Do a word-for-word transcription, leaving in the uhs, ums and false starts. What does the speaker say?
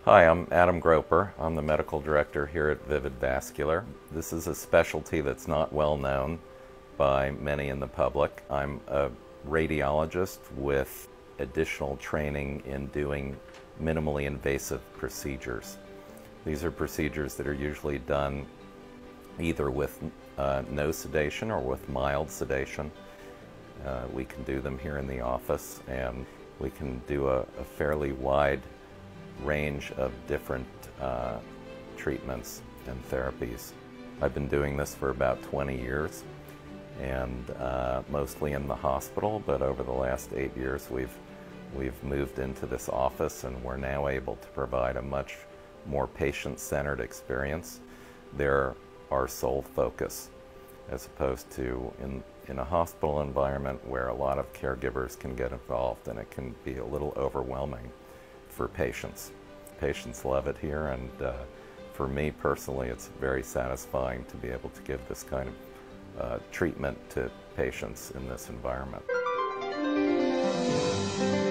Hi, I'm Adam Groper. I'm the medical director here at Vivid Vascular. This is a specialty that's not well known by many in the public. I'm a radiologist with additional training in doing minimally invasive procedures. These are procedures that are usually done either with uh, no sedation or with mild sedation. Uh, we can do them here in the office, and we can do a, a fairly wide range of different uh, treatments and therapies. I've been doing this for about twenty years, and uh, mostly in the hospital, but over the last eight years we've we've moved into this office, and we're now able to provide a much more patient-centered experience. They're our sole focus, as opposed to in, in a hospital environment where a lot of caregivers can get involved, and it can be a little overwhelming for patients. Patients love it here, and uh, for me personally, it's very satisfying to be able to give this kind of uh, treatment to patients in this environment.